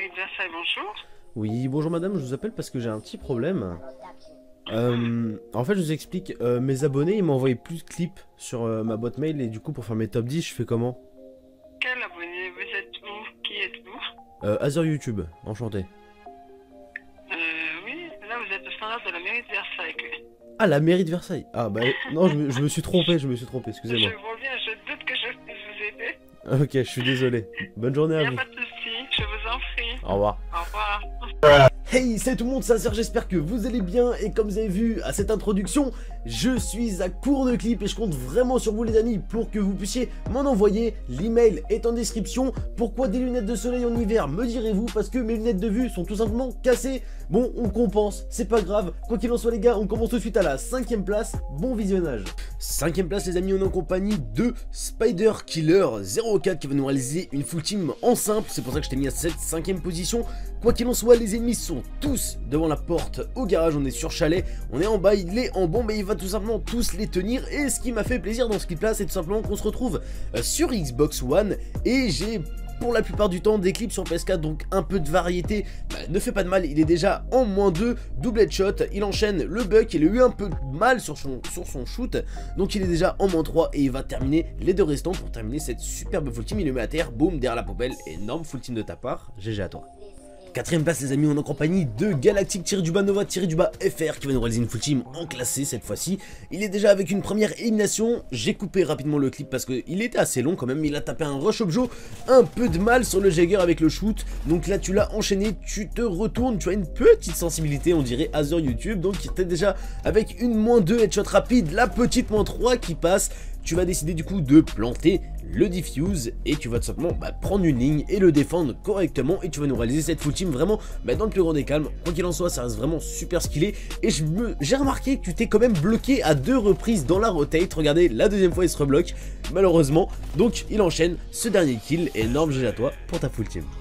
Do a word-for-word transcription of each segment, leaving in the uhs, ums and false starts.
mairie de Versailles, bonjour. Oui, bonjour madame, je vous appelle parce que j'ai un petit problème. Euh, en fait, je vous explique, euh, mes abonnés, ils m'ont envoyé plus de clips sur euh, ma boîte mail et du coup, pour faire mes top dix, je fais comment? Quel abonné? Vous êtes où? Qui êtes-vous? euh, Azure YouTube, enchanté. Euh, oui, là vous êtes au standard de la mairie de Versailles. Ah, la mairie de Versailles. Ah bah, non, je me, je me suis trompé, je me suis trompé, excusez-moi. Je vois bien, je doute que je puisse vous aider. Ok, je suis désolé. Bonne journée Il à n'y a vous. pas de souci, je vous en prie. Au revoir. Au revoir. Hey, salut tout le monde, c'est Acer, j'espère que vous allez bien et comme vous avez vu à cette introduction, je suis à court de clips et je compte vraiment sur vous les amis pour que vous puissiez m'en envoyer. L'email est en description. Pourquoi des lunettes de soleil en hiver, me direz-vous? Parce que mes lunettes de vue sont tout simplement cassées. Bon, on compense, c'est pas grave. Quoi qu'il en soit les gars, on commence tout de suite à la cinquième place. Bon visionnage. Cinquième place les amis, on est en compagnie de Spider Killer zéro quatre qui va nous réaliser une full team en simple. C'est pour ça que je t'ai mis à cette cinquième position. Quoi qu'il en soit, les ennemis sont tous devant la porte au garage, on est sur chalet, on est en bas, il est en bombe et il va tout simplement tous les tenir. Et ce qui m'a fait plaisir dans ce clip là, c'est tout simplement qu'on se retrouve sur Xbox One et j'ai pour la plupart du temps des clips sur P S quatre, donc un peu de variété bah, ne fait pas de mal. Il est déjà en moins deux, double headshot, il enchaîne le buck, il a eu un peu de mal sur son, sur son shoot, donc il est déjà en moins trois et il va terminer les deux restants pour terminer cette superbe full team. Il le met à terre, boum, derrière la poubelle, énorme full team de ta part, G G à toi. Quatrième place les amis, on est en compagnie de Galactic-Nova-F R qui va nous réaliser une full team en classé cette fois-ci. Il est déjà avec une première élimination, j'ai coupé rapidement le clip parce qu'il était assez long quand même, il a tapé un rush objo, un peu de mal sur le Jagger avec le shoot, donc là tu l'as enchaîné, tu te retournes, tu as une petite sensibilité on dirait Azure YouTube, donc il était déjà avec une moins deux headshot rapide, la petite moins trois qui passe. Tu vas décider du coup de planter le diffuse et tu vas tout simplement bah, prendre une ligne et le défendre correctement et tu vas nous réaliser cette full team vraiment bah, dans le plus grand des calmes. Quoi qu'il en soit, ça reste vraiment super skillé et je me j'ai remarqué que tu t'es quand même bloqué à deux reprises dans la rotate. Regardez, la deuxième fois il se rebloque malheureusement, donc il enchaîne ce dernier kill. Énorme G G à toi pour ta full team.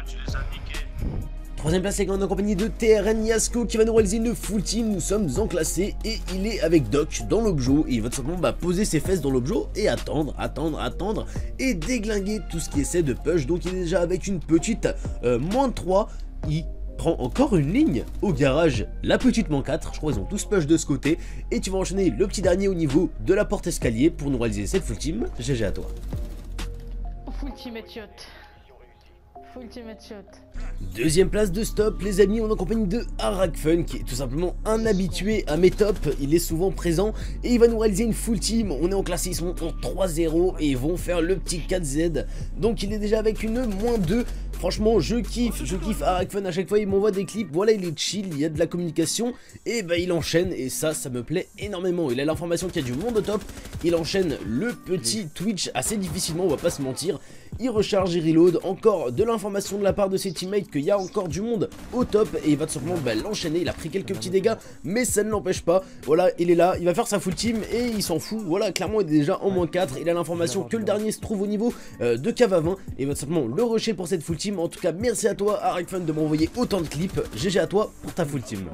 Troisième place les gars, on est en compagnie de T R N Yasco qui va nous réaliser une full team. Nous sommes en classé et il est avec Doc dans l'objo et il va tout simplement bah, poser ses fesses dans l'objo et attendre, attendre, attendre et déglinguer tout ce qui essaie de push. Donc il est déjà avec une petite euh, moins trois, il prend encore une ligne au garage, la petite moins quatre, je crois qu'ils ont tous push de ce côté et tu vas enchaîner le petit dernier au niveau de la porte escalier pour nous réaliser cette full team. G G à toi. Full team headshot. Full team headshot. Deuxième place de stop les amis, on est en compagnie de Arakfun qui est tout simplement un habitué à mes tops, il est souvent présent et il va nous réaliser une full team. On est en classé, ils sont en trois zéro et ils vont faire le petit quatre Z, donc il est déjà avec une moins deux. Franchement je kiffe, je kiffe Arakfun, à chaque fois il m'envoie des clips, voilà il est chill, il y a de la communication et bah il enchaîne et ça ça me plaît énormément. Il a l'information qu'il y a du monde au top, il enchaîne le petit Twitch assez difficilement, on va pas se mentir, il recharge, il reload, encore de l'information de la part de ses teammates qu'il y a encore du monde au top et il va tout simplement bah, l'enchaîner. Il a pris quelques petits dégâts mais ça ne l'empêche pas, voilà il est là, il va faire sa full team et il s'en fout, voilà clairement il est déjà en moins quatre, il a l'information que le dernier se trouve au niveau euh, de cave à vingt et il va tout simplement le rusher pour cette full team. En tout cas merci à toi Arakfun de m'envoyer autant de clips, G G à toi pour ta full team.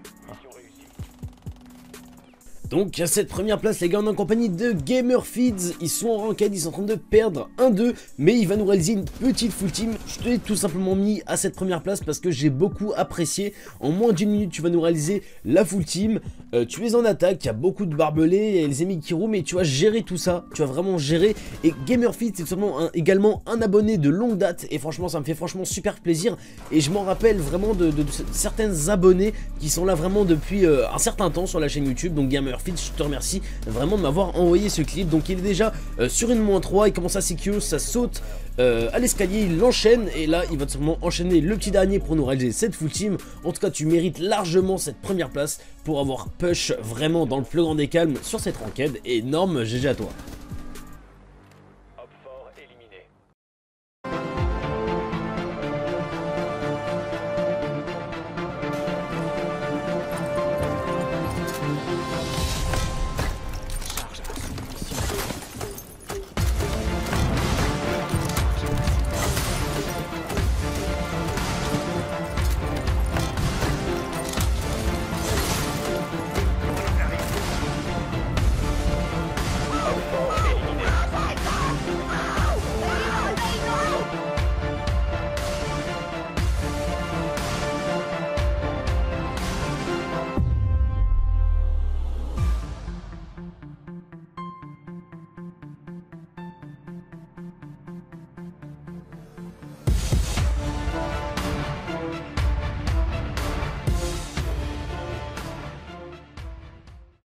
Donc à cette première place les gars, on est en compagnie de Gamerfeeds, ils sont en ranked, ils sont en train de perdre un deux, mais il va nous réaliser une petite full team. Je t'ai tout simplement mis à cette première place parce que j'ai beaucoup apprécié. En moins d'une minute tu vas nous réaliser la full team, euh, tu es en attaque, il y a beaucoup de barbelés, il y a les ennemis qui roulent, mais tu vas gérer tout ça, tu vas vraiment gérer. Et Gamerfeeds c'est tout simplement un, également un abonné de longue date et franchement ça me fait franchement super plaisir et je m'en rappelle vraiment de, de, de certains abonnés qui sont là vraiment depuis euh, un certain temps sur la chaîne YouTube. Donc Gamer je te remercie vraiment de m'avoir envoyé ce clip. Donc il est déjà euh, sur une moins trois, il commence à sécure, ça saute euh, à l'escalier, il l'enchaîne et là il va tout simplement enchaîner le petit dernier pour nous réaliser cette full team. En tout cas tu mérites largement cette première place pour avoir push vraiment dans le plus grand des calmes sur cette ranked. Énorme G G à toi.